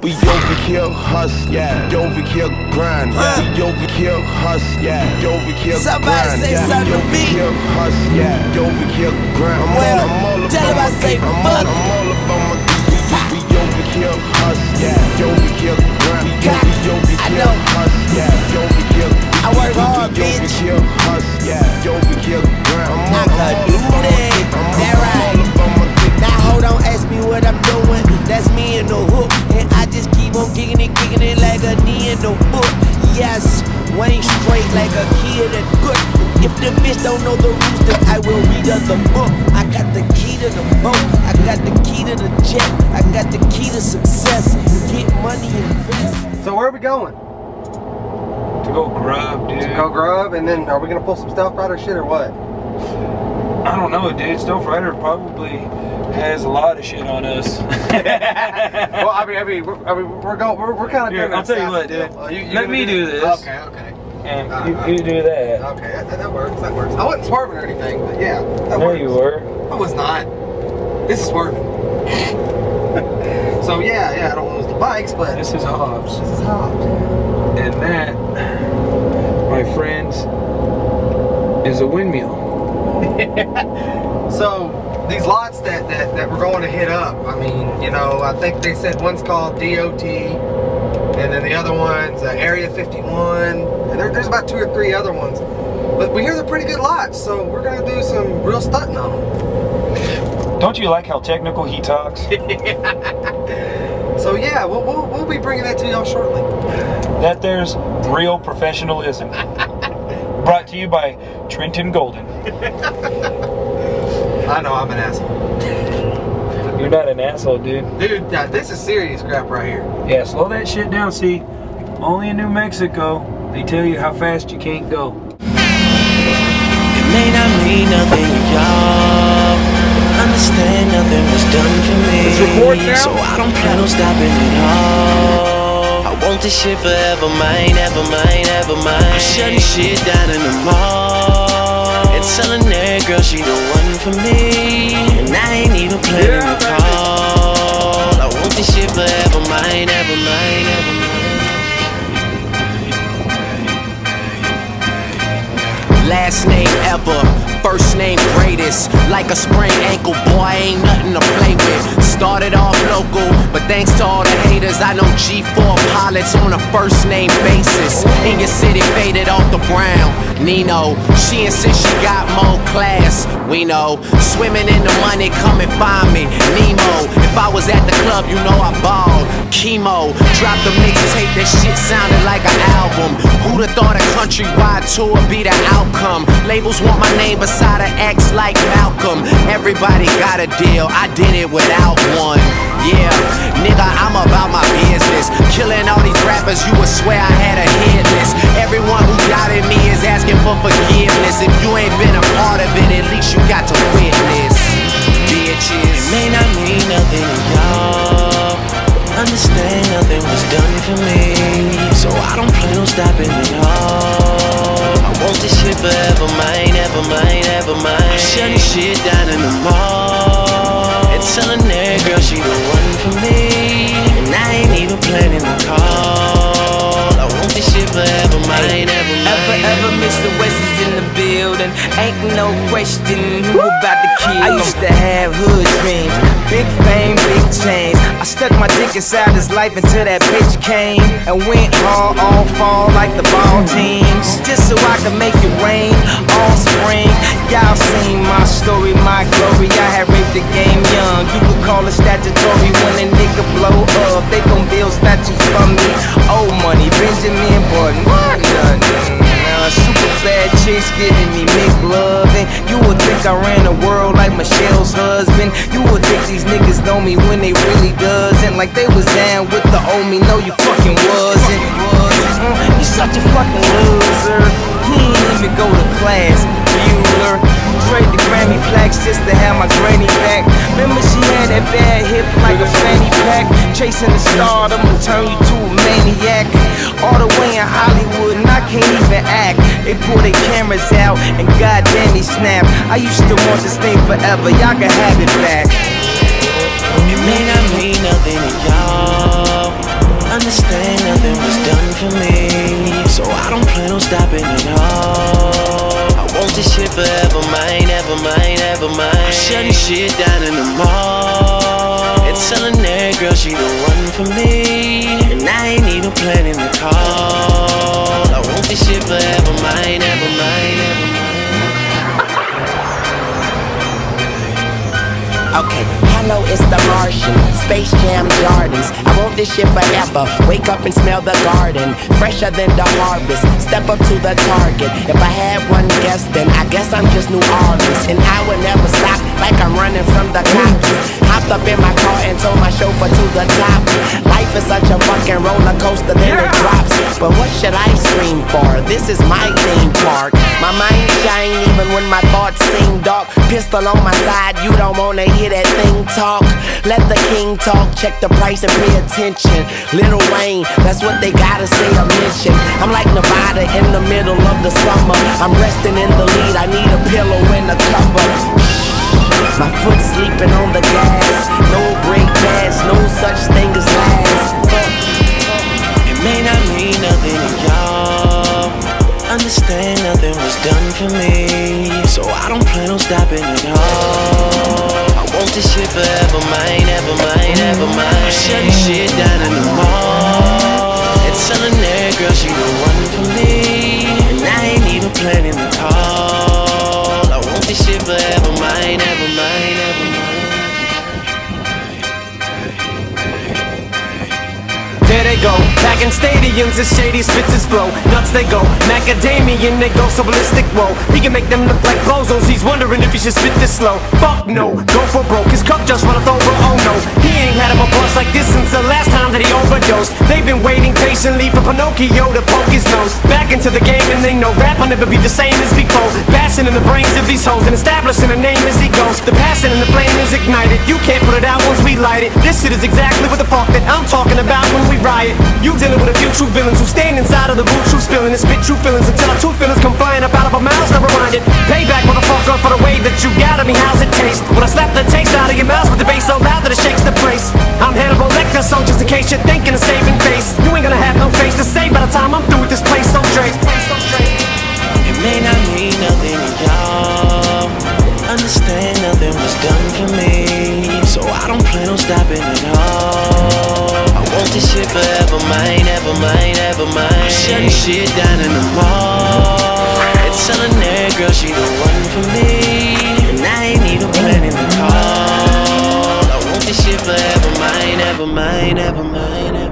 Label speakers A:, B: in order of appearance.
A: We overkill hustle, yeah. Overkill grind, yeah. We overkill hustle, yeah. Overkill grind,
B: somebody say something to me.
A: Overkill hustle, yeah. Overkill grind.
B: Well, tell him I say fuck.
A: I'm all about my we overkill hustle, yeah. Overkill grind. We overkill hustle, yeah. Overkill.
B: I work hard, bitch.
A: Overkill hustle, yeah. Overkill grind.
B: I could do that. That right. Now hold on, ask me what I'm doing. That's me in the hook, and I just keep on kicking it like a knee in the book. Yes, Wayne straight like a kid at book. If the bitch don't know the rules, then I will read her the book. I got the key to the boat, I got the key to the jet, I got the key to success. Get money, invest.
C: So where are we going?
D: To go grub, dude.
C: To go grub, and then are we gonna pull some Stealth Rider shit or what?
D: I don't know, dude. Stealth Rider probably has a lot of shit on us.
C: Well, I mean, we're kind of doing.
D: I'll tell you what, dude. Let me do this.
C: Okay.
D: And you do that.
C: Okay, that works. That works. I wasn't swerving or anything, but yeah, that works.
D: There you were.
C: I was not. This is swerving. So yeah, I don't lose the bikes, but
D: This is Hobbs.
C: this is Hobbs.
D: And that, my friends, is a windmill.
C: So these lots that we're going to hit up, I mean, you know, I think they said one's called DOT, and then the other one's Area 51, and there's about 2 or 3 other ones. But we hear they're pretty good lots, so we're gonna do some real stunting on them.
D: Don't you like how technical he talks?
C: So yeah, we'll be bringing that to y'all shortly.
D: That there's real professionalism. Brought to you by Trenton Golden.
C: I know I'm an asshole.
D: You're not an asshole, dude.
C: Dude, this is serious crap right here.
D: Yeah, slow that shit down. See, only in New Mexico, they tell you how fast you can't go.
B: It may not mean nothing to y'all. Understand nothing was done for me. So I don't plan on stopping at all. I want this shit forever, mine, ever mine, ever mine. I'm shutting shit down in the mall and telling that girl she the one for me. And I ain't even planning to call. I want this shit forever, mine, ever mine, ever mine. Last name ever, first name greatest. Like a sprained ankle, boy, ain't nothing to play with. Started off local, but thanks to all the haters, I know G4 pilots on a first name basis. In your city, faded off the brown. Nino, she insists she got more class. We know, swimming in the money, come and find me. Nemo, if I was at the club, you know I balled. Chemo, dropped a mixtape, that shit sounded like an album. Who'da thought a countrywide tour be the outcome? Labels want my name beside an X like Malcolm. Everybody got a deal, I did it without one. Yeah, nigga, I'm about my business. Killing all these rappers, you would swear I had a hit list. Everyone who doubted me is asking for forgiveness. If you ain't been a part of it, at least you got to witness. Bitches, it may not mean nothing to y'all. Understand nothing was done for me. So I don't plan on stopping at all. I want this shit forever, mine, ever mine, ever mine. I'm shutting shit down in the mall and telling that girl she the one for me. And I ain't even planning to call. I want this shit forever, mine, ever mine.
E: Ever Mr. West is in the building. Ain't no question who about to kill. I used to have hood dreams, big fame, big chains. I stuck my dick inside his life until that bitch came and went hard all fall like the ball teams, just so I could make it rain all spring. Y'all seen my story, my glory. I had raped the game young. You could call it statutory when a nigga blow up. They gon' build statues for me. Old money, Benjamin Button, what nothing. Super bad chicks giving me McLovin'. You would think I ran the world like Michelle's husband. You would think these niggas know me when they really doesn't. Like they was down with the old me, no you fucking wasn't. You such a fucking loser. He ain't even go to class, Bueller. Trade the Grammy plaques just to have my granny back. Remember she had that bad hip like a fanny pack. Chasing the stardom will turn you to a maniac. All the way in Hollywood and I can't even act. They pull their cameras out and goddamn he snap. I used to want this thing forever, y'all can have it back.
B: It may not mean nothing to y'all.
F: shutting shit down in the mall and telling that girl she the one for me, and I ain't even planning the call. I want this shit forever mine, ever mine, ever mine.
B: Okay, hello, it's the Martian, Space Jam Jordans. I want this shit forever. Wake up and smell the garden, fresher than the harvest. Step up to the target. If I had one guess, then I guess I'm just New Orleans, and I would never stop like I'm running from the cops. Hopped up in my car and told my chauffeur to the top. Life is such a fucking roller coaster, then it drops. But what should I scream for? This is my theme park. My mind shine even when my thoughts seem dark. Pistol on my side, you don't wanna hear that thing talk. Let the king talk, check the price and pay attention. Lil Wayne, that's what they gotta say or mention. I'm like Nevada in the middle of the summer. I'm resting in the lead, I need a pillow and a cover. My foot sleeping on the gas. No brake pads, no such thing as last.
F: It may not mean nothing to y'all. Understand nothing was done for me, so I don't plan on stopping at all. I want this shit forever mine, ever mine, ever mine. I'm shutting shit down in the mall and telling that girl she the one for me, and I ain't even planning the call. I want this shit forever mine, ever mine, ever mine.
E: There they go, back in stadiums as shady spits his flow. Nuts they go, macadamian they go so ballistic, whoa. He can make them look like bozos, he's wondering if he should spit this slow. Fuck no, go for broke, his cup just runneth over, oh no. He ain't had him a bust like this since the last time that he overdosed. They've been waiting patiently for Pinocchio to poke his nose back into the game, and they know rap will never be the same as before. Bashing in the brains of these hoes and establishing a name as he goes. The passion and the flame is ignited, you can't put it out once we light it. This shit is exactly what the fuck that I'm talking about when we riot. You dealing with a few true villains who stand inside of the boot, true spilling and spit true feelings until our true feelings come flying up out of our mouths. Never mind it. Payback, motherfucker, for the way that you got at me. How's it taste? When I slap the taste out of your mouth with the bass so loud that it shakes the place. I'm Hannibal Lecter, so just in case you're thinking of saving face, you ain't gonna have no face to say by the time I'm through with this place. So Dre.
F: It may not mean nothing to y'all. Understand nothing was done for me, so I don't plan on stopping at all. I want this shit forever mine, ever mine, ever mine. I'm shutting shit down in the mall and telling that girl she the one for me, and I ain't even planning the call. I want this shit forever mine, ever mine, ever mine.